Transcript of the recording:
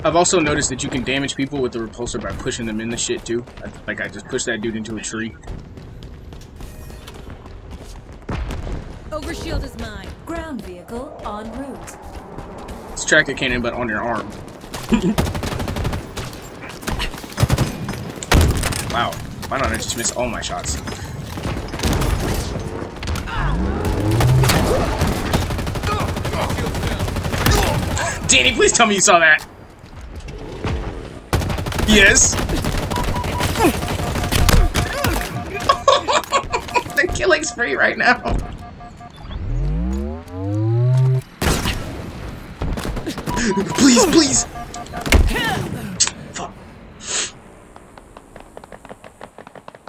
I've also noticed that you can damage people with the repulsor by pushing them in the shit too. Like I just pushed that dude into a tree. Overshield is mine. Ground vehicle en route. It's tracker cannon, but on your arm. Wow. Why don't I just miss all my shots? Danny, please tell me you saw that. Yes. They're killing spree right now. Please, please.